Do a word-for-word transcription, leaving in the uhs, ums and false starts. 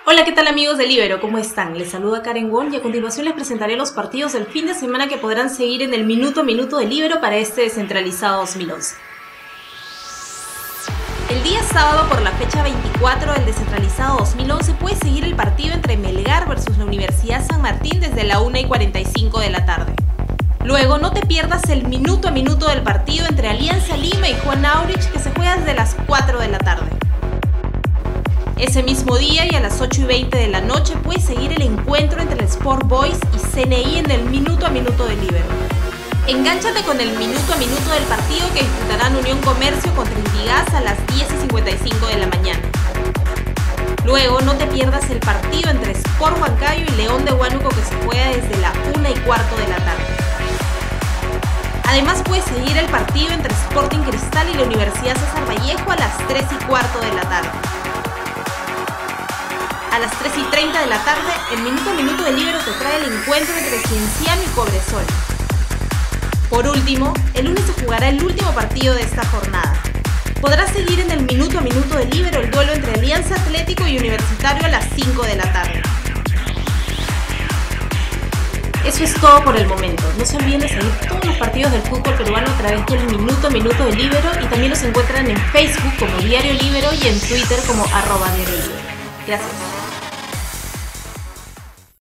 Hola, ¿qué tal amigos de Libero? ¿Cómo están? Les saluda Karen Wong y a continuación les presentaré los partidos del fin de semana que podrán seguir en el minuto a minuto de Libero para este descentralizado dos mil once. El día sábado por la fecha veinticuatro del descentralizado dos mil once puede seguir el partido entre Melgar versus la Universidad San Martín desde la una y cuarenta y cinco de la tarde. Luego no te pierdas el minuto a minuto del partido entre Alianza Lima y Juan Aurich que se juega desde las cuatro de la tarde. Ese mismo día y a las ocho y veinte de la noche puede seguir el encuentro entre el Sport Boys y C N I en el minuto a minuto de Libero. Engánchate con el minuto a minuto del partido que disputarán Unión Comercio contra Envigás a las diez y cincuenta y cinco de la mañana. Luego no te pierdas el partido entre Sport Huancayo y León de Huánuco que se juega desde la una y cuarto de la tarde. Además puedes seguir el partido entre Sporting Cristal y la Universidad César Vallejo a las tres y cuarto de la tarde. A las tres y treinta de la tarde, el minuto a minuto de Libero te trae el encuentro entre Cienciano y Cobresol. Por último, el lunes se jugará el último partido de esta jornada. Podrás seguir en el minuto a minuto de Libero el duelo entre Alianza Atlético y Universitario a las cinco de la tarde. Eso es todo por el momento. No se olviden de seguir todos los partidos del fútbol peruano a través del minuto a minuto de Libero y también los encuentran en Facebook como Diario Libero y en Twitter como arroba Diario Libero. Gracias.